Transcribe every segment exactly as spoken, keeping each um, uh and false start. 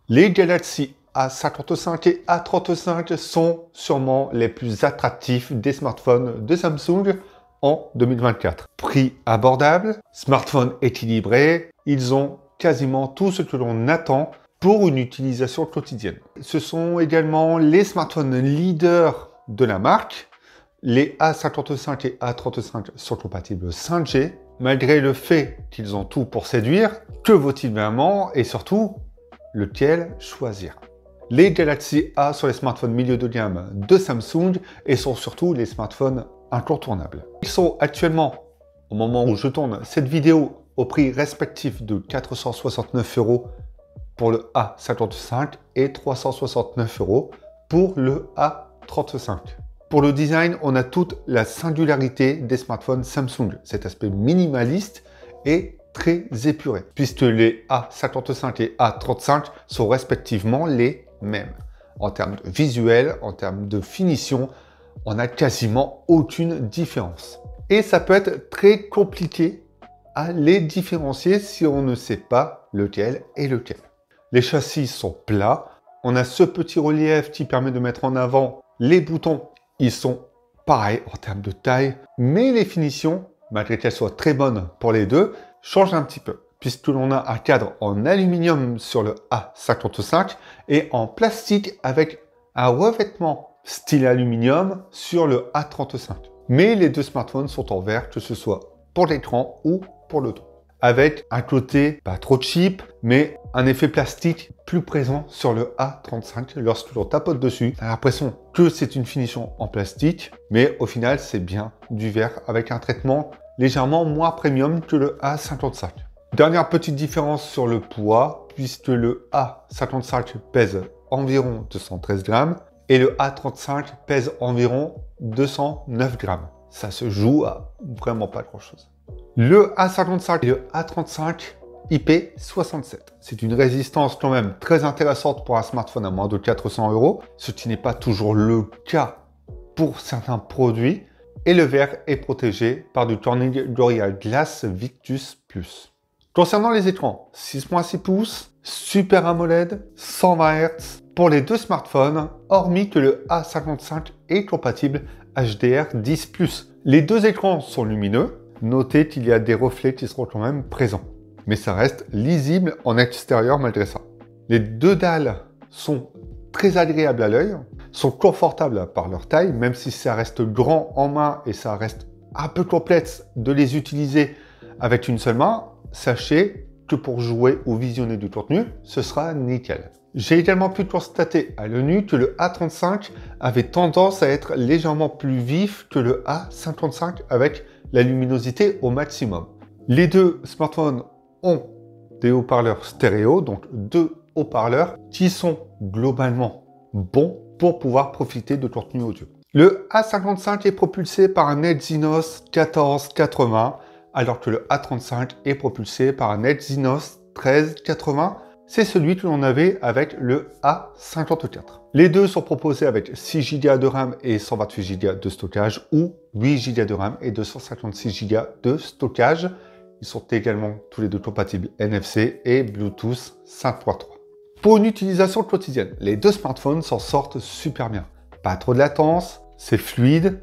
Les Galaxy A cinquante-cinq et A trente-cinq sont sûrement les plus attractifs des smartphones de Samsung en deux mille vingt-quatre. Prix abordable, smartphone équilibré, ils ont quasiment tout ce que l'on attend pour une utilisation quotidienne. Ce sont également les smartphones leaders de la marque. Les A cinquante-cinq et A trente-cinq sont compatibles cinq G. Malgré le fait qu'ils ont tout pour séduire, que vaut-il vraiment et surtout, lequel choisir? Les Galaxy A sont les smartphones milieu de gamme de Samsung et sont surtout les smartphones incontournables. Ils sont actuellement, au moment où je tourne cette vidéo, au prix respectif de quatre cent soixante-neuf euros pour le A cinquante-cinq et trois cent soixante-neuf euros pour le A trente-cinq. Pour le design, on a toute la singularité des smartphones Samsung, cet aspect minimaliste et très épuré, puisque les A cinquante-cinq et A trente-cinq sont respectivement les mêmes. En termes de visuel, en termes de finition, on n'a quasiment aucune différence. Et ça peut être très compliqué à les différencier si on ne sait pas lequel est lequel. Les châssis sont plats, on a ce petit relief qui permet de mettre en avant les boutons. Ils sont pareils en termes de taille, mais les finitions, malgré qu'elles soient très bonnes pour les deux, changent un petit peu, puisque l'on a un cadre en aluminium sur le A cinquante-cinq et en plastique avec un revêtement style aluminium sur le A trente-cinq. Mais les deux smartphones sont en verre, que ce soit pour l'écran ou pour le dos. Avec un côté pas trop cheap, mais un effet plastique plus présent sur le A trente-cinq. Lorsque l'on tapote dessus, on a l'impression que c'est une finition en plastique, mais au final, c'est bien du verre avec un traitement légèrement moins premium que le A cinquante-cinq. Dernière petite différence sur le poids, puisque le A cinquante-cinq pèse environ deux cent treize grammes et le A trente-cinq pèse environ deux cent neuf grammes. Ça se joue à vraiment pas grand-chose. Le A cinquante-cinq et le A trente-cinq I P soixante-sept. C'est une résistance quand même très intéressante pour un smartphone à moins de quatre cents euros, ce qui n'est pas toujours le cas pour certains produits. Et le verre est protégé par du Corning Gorilla Glass Victus Plus. Concernant les écrans, six virgule six pouces, Super AMOLED, cent vingt hertz pour les deux smartphones, hormis que le A cinquante-cinq est compatible H D R dix plus. Les deux écrans sont lumineux. Notez qu'il y a des reflets qui seront quand même présents. Mais ça reste lisible en extérieur malgré ça. Les deux dalles sont très agréables à l'œil, sont confortables par leur taille, même si ça reste grand en main et ça reste un peu complexe de les utiliser avec une seule main, sachez que pour jouer ou visionner du contenu, ce sera nickel. J'ai également pu constater à l'œil nu que le A trente-cinq avait tendance à être légèrement plus vif que le A cinquante-cinq avec la luminosité au maximum. Les deux smartphones ont des haut-parleurs stéréo, donc deux haut-parleurs qui sont globalement bons pour pouvoir profiter de contenu audio. Le A cinquante-cinq est propulsé par un Exynos quatorze quatre-vingts, alors que le A trente-cinq est propulsé par un Exynos treize quatre-vingts. C'est celui que l'on avait avec le A cinquante-quatre. Les deux sont proposés avec six giga de RAM et cent vingt-huit giga de stockage ou huit giga de RAM et deux cent cinquante-six giga de stockage. Ils sont également tous les deux compatibles N F C et Bluetooth cinq point trois. Pour une utilisation quotidienne, les deux smartphones s'en sortent super bien. Pas trop de latence, c'est fluide,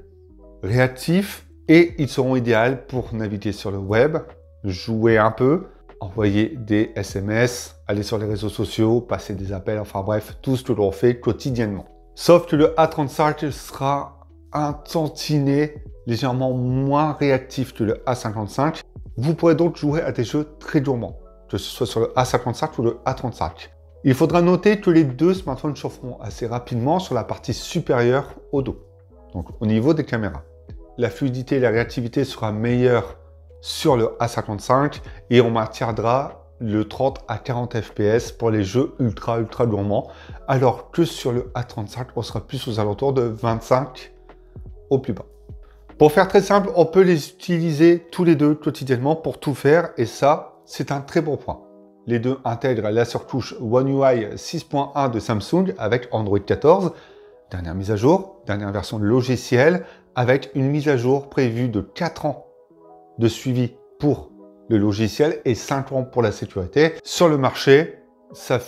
réactif et ils seront idéaux pour naviguer sur le web, jouer un peu, envoyer des S M S, aller sur les réseaux sociaux, passer des appels, enfin bref, tout ce que l'on fait quotidiennement. Sauf que le A trente-cinq sera un tantinet légèrement moins réactif que le A cinquante-cinq. Vous pourrez donc jouer à des jeux très gourmands, que ce soit sur le A cinquante-cinq ou le A trente-cinq. Il faudra noter que les deux smartphones chaufferont assez rapidement sur la partie supérieure au dos, donc au niveau des caméras. La fluidité et la réactivité sera meilleure sur le A cinquante-cinq et on maintiendra le trente à quarante F P S pour les jeux ultra ultra gourmands, alors que sur le A trente-cinq, on sera plus aux alentours de vingt-cinq au plus bas. Pour faire très simple, on peut les utiliser tous les deux quotidiennement pour tout faire et ça, c'est un très bon point. Les deux intègrent la surcouche One U I six point un de Samsung avec Android quatorze, dernière mise à jour, dernière version de logiciel, avec une mise à jour prévue de quatre ans de suivi pour le logiciel et cinq ans pour la sécurité. Sur le marché, ça fait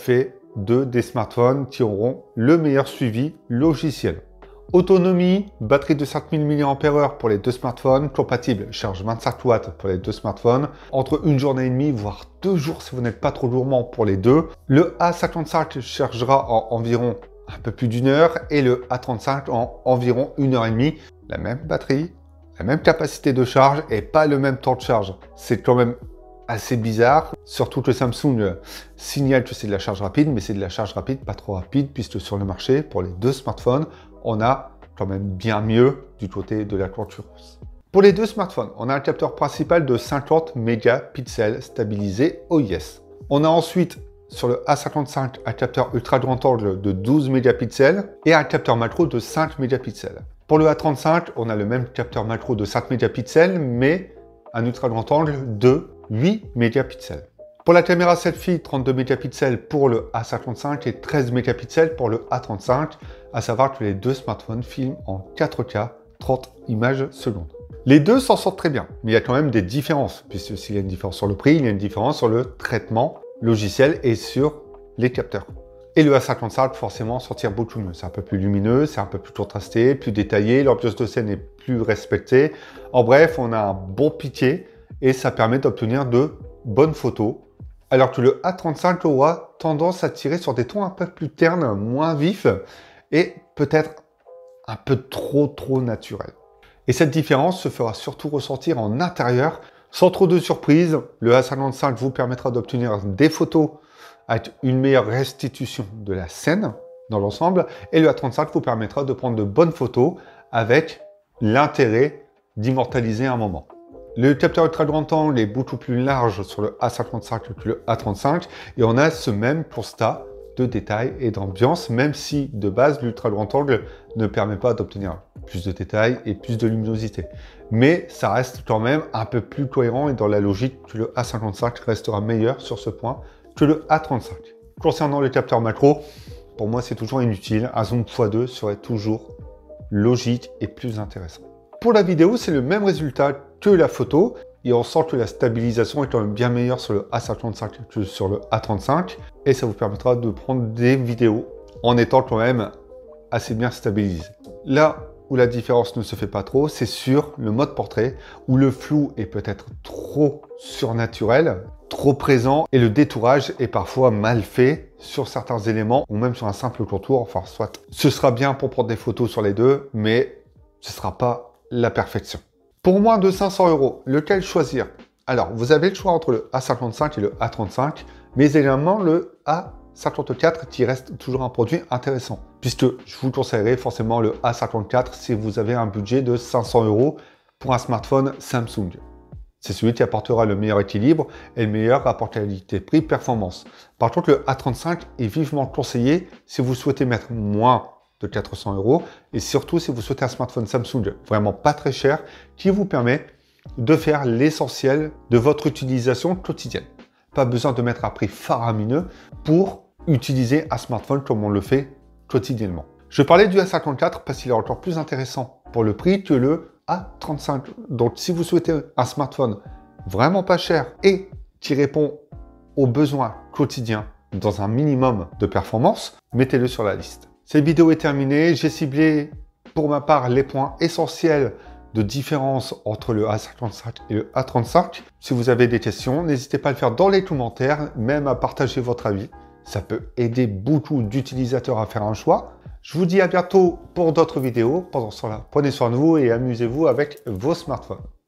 deux des smartphones qui auront le meilleur suivi logiciel. Autonomie, batterie de cinq mille milliampères heure pour les deux smartphones, compatible, charge vingt-cinq watts pour les deux smartphones, entre une journée et demie, voire deux jours si vous n'êtes pas trop gourmand pour les deux. Le A cinquante-cinq chargera en environ un peu plus d'une heure et le A trente-cinq en environ une heure et demie. La même batterie, la même capacité de charge et pas le même temps de charge. C'est quand même assez bizarre, surtout que Samsung signale que c'est de la charge rapide, mais c'est de la charge rapide pas trop rapide puisque sur le marché, pour les deux smartphones, on a quand même bien mieux du côté de la concurrence. Pour les deux smartphones, on a un capteur principal de cinquante mégapixels stabilisé O I S. On a ensuite sur le A cinquante-cinq un capteur ultra grand angle de douze mégapixels et un capteur macro de cinq mégapixels. Pour le A trente-cinq, on a le même capteur macro de cinq mégapixels, mais un ultra grand angle de huit mégapixels. Pour la caméra selfie, trente-deux mégapixels pour le A cinquante-cinq et treize mégapixels pour le A trente-cinq, à savoir que les deux smartphones filment en quatre K, trente images secondes. Les deux s'en sortent très bien, mais il y a quand même des différences, puisque s'il y a une différence sur le prix, il y a une différence sur le traitement logiciel et sur les capteurs. Et le A cinquante-cinq, forcément, sortir beaucoup mieux. C'est un peu plus lumineux, c'est un peu plus contrasté, plus détaillé, l'ambiance de scène est plus respectée. En bref, on a un bon piqué et ça permet d'obtenir de bonnes photos. Alors que le A trente-cinq aura tendance à tirer sur des tons un peu plus ternes, moins vifs et peut-être un peu trop trop naturels. Et cette différence se fera surtout ressentir en intérieur. Sans trop de surprise, le A cinquante-cinq vous permettra d'obtenir des photos avec une meilleure restitution de la scène dans l'ensemble et le A trente-cinq vous permettra de prendre de bonnes photos avec l'intérêt d'immortaliser un moment. Le capteur ultra grand angle est beaucoup plus large sur le A cinquante-cinq que le A trente-cinq et on a ce même constat de détails et d'ambiance, même si de base l'ultra grand angle ne permet pas d'obtenir plus de détails et plus de luminosité. Mais ça reste quand même un peu plus cohérent et dans la logique que le A cinquante-cinq restera meilleur sur ce point que le A trente-cinq. Concernant le capteur macro, pour moi c'est toujours inutile, un zoom fois deux serait toujours logique et plus intéressant. Pour la vidéo, c'est le même résultat que la photo et on sent que la stabilisation est quand même bien meilleure sur le A cinquante-cinq que sur le A trente-cinq et ça vous permettra de prendre des vidéos en étant quand même assez bien stabilisé. Là où la différence ne se fait pas trop, c'est sur le mode portrait où le flou est peut-être trop surnaturel, trop présent et le détourage est parfois mal fait sur certains éléments ou même sur un simple contour. Enfin, soit ce sera bien pour prendre des photos sur les deux, mais ce ne sera pas la perfection. Pour moins de cinq cents euros, lequel choisir? Alors, vous avez le choix entre le A cinquante-cinq et le A trente-cinq, mais également le A cinquante-quatre qui reste toujours un produit intéressant, puisque je vous conseillerais forcément le A cinquante-quatre si vous avez un budget de cinq cents euros pour un smartphone Samsung. C'est celui qui apportera le meilleur équilibre et le meilleur rapport qualité-prix performance. Par contre, le A trente-cinq est vivement conseillé si vous souhaitez mettre moins de quatre cents euros et surtout si vous souhaitez un smartphone Samsung vraiment pas très cher qui vous permet de faire l'essentiel de votre utilisation quotidienne. Pas besoin de mettre un prix faramineux pour utiliser un smartphone comme on le fait quotidiennement. Je parlais du A cinquante-quatre parce qu'il est encore plus intéressant pour le prix que le A trente-cinq. Donc si vous souhaitez un smartphone vraiment pas cher et qui répond aux besoins quotidiens dans un minimum de performance, mettez-le sur la liste. Cette vidéo est terminée. J'ai ciblé pour ma part les points essentiels de différence entre le A cinquante-cinq et le A trente-cinq. Si vous avez des questions, n'hésitez pas à le faire dans les commentaires, même à partager votre avis. Ça peut aider beaucoup d'utilisateurs à faire un choix. Je vous dis à bientôt pour d'autres vidéos. Pendant ce temps-là, prenez soin de vous et amusez-vous avec vos smartphones.